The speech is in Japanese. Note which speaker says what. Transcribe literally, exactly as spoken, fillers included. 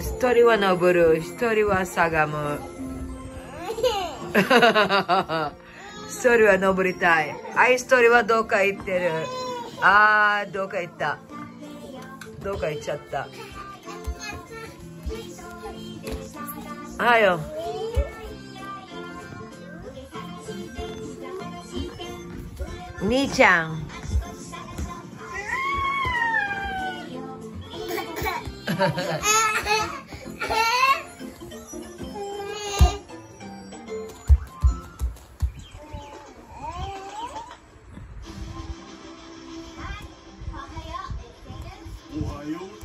Speaker 1: 一人は登る、一人はしゃがむ。一人は登りたい。あ、一人はどっか行ってる。あー、どっか行った。どっか行っちゃった。はよ。兄ちゃん。
Speaker 2: おはよう。